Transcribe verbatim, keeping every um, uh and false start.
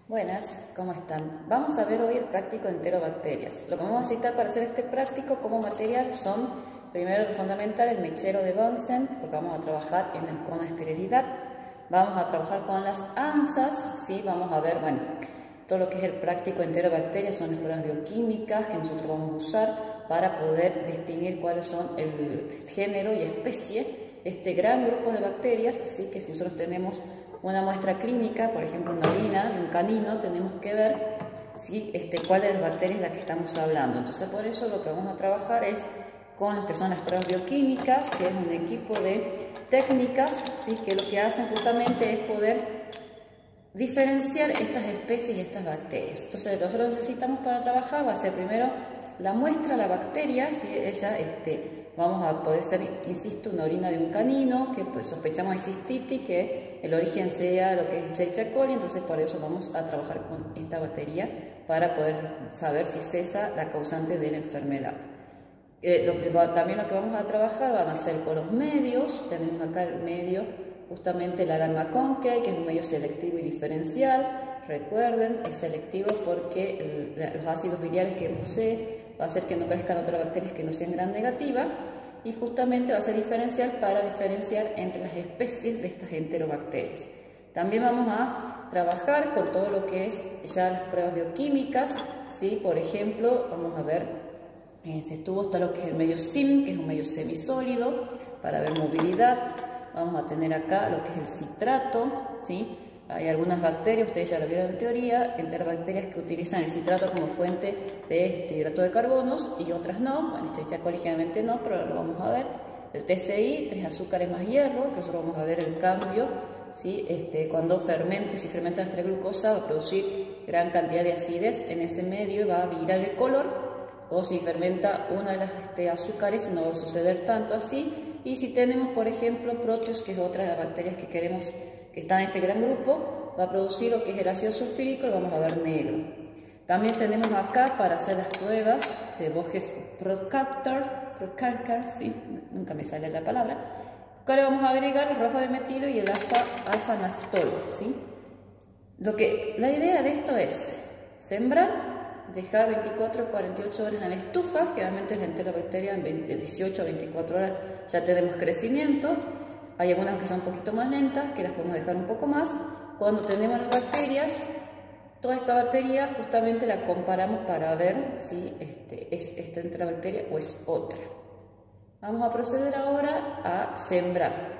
Buenas, ¿cómo están? Vamos a ver hoy el práctico enterobacterias. Lo que vamos a necesitar para hacer este práctico como material son, primero, fundamental, el mechero de Bunsen, porque vamos a trabajar en el, con la esterilidad. Vamos a trabajar con las ANSAs, ¿sí? Vamos a ver, bueno, todo lo que es el práctico enterobacterias son las pruebas bioquímicas que nosotros vamos a usar para poder distinguir cuáles son el género y especie, este gran grupo de bacterias, ¿sí? Que si nosotros tenemos una muestra clínica, por ejemplo una orina de un canino, tenemos que ver ¿sí? este, cuál de las bacterias es la que estamos hablando. Entonces por eso lo que vamos a trabajar es con lo que son las pruebas bioquímicas, que es un equipo de técnicas, ¿sí? Que lo que hacen justamente es poder diferenciar estas especies y estas bacterias. Entonces lo que nosotros necesitamos para trabajar va a ser primero la muestra, la bacteria, ¿sí? Ella, este, vamos a poder ser, insisto, una orina de un canino, que pues, sospechamos de cistitis, que el origen sea lo que es Escherichia coli, entonces por eso vamos a trabajar con esta bacteria para poder saber si es esa la causante de la enfermedad. Eh, lo que va, también lo que vamos a trabajar van a ser con los medios. Tenemos acá el medio, justamente la Alarma Conquet, que es un medio selectivo y diferencial. Recuerden, es selectivo porque el, los ácidos biliares que posee va a hacer que no crezcan otras bacterias que no sean gram negativas, y justamente va a ser diferencial para diferenciar entre las especies de estas enterobacterias. También vamos a trabajar con todo lo que es ya las pruebas bioquímicas, ¿sí? Por ejemplo, vamos a ver, eh, se estuvo hasta lo que es el medio S I M, que es un medio semisólido, para ver movilidad. Vamos a tener acá lo que es el citrato, ¿sí? Hay algunas bacterias, ustedes ya lo vieron en teoría, enterobacterias que utilizan el citrato como fuente de este hidrato de carbonos y otras no. Bueno, Escherichia coli generalmente no, pero lo vamos a ver. El T C I, tres azúcares más hierro, que nosotros vamos a ver el cambio, ¿sí? Este, cuando fermente, si fermenta la glucosa, va a producir gran cantidad de acidez en ese medio y va a virar el color. O si fermenta una de las este, azúcares, no va a suceder tanto así. Y si tenemos, por ejemplo, Proteus, que es otra de las bacterias que queremos que está en este gran grupo, va a producir lo que es el ácido sulfúrico, lo vamos a ver negro. También tenemos acá para hacer las pruebas de Boges Procactor, Procactor, ¿sí? Nunca me sale la palabra. Acá le vamos a agregar el rojo de metilo y el alfa-naftol, ¿sí? Lo que, la idea de esto es sembrar, dejar veinticuatro a cuarenta y ocho horas en la estufa, generalmente la enterobacteria en dieciocho a veinticuatro horas ya tenemos crecimiento. Hay algunas que son un poquito más lentas, que las podemos dejar un poco más. Cuando tenemos las bacterias, toda esta bacteria justamente la comparamos para ver si este, es esta enterobacteria o es otra. Vamos a proceder ahora a sembrar.